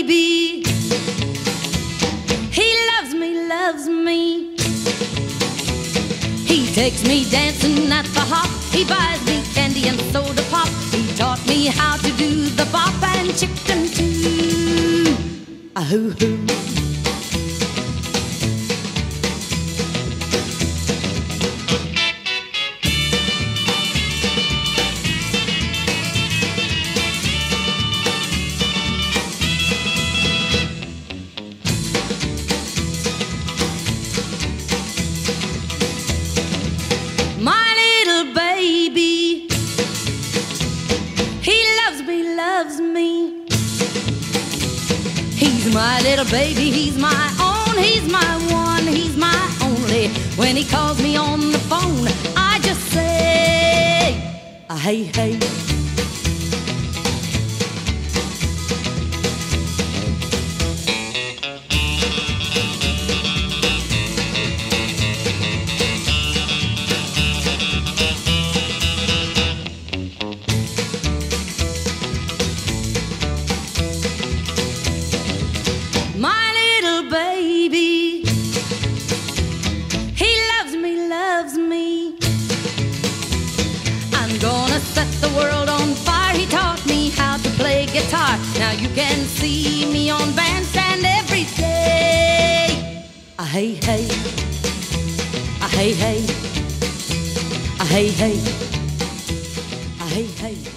baby. He loves me. He takes me dancing at the hop. He buys me candy and soda pop. He taught me how to do the bop and chicken too. Ahoo-hoo. My little baby, he loves me. He's my little baby, he's my own, he's my one, he's my only. When he calls me on the phone, I just say, hey, hey. My little baby, he loves me. I'm gonna set the world on fire. He taught me how to play guitar. Now you can see me on bandstand every day. Hey, hey. Hey, hey. Hey, hey. Hey, hey.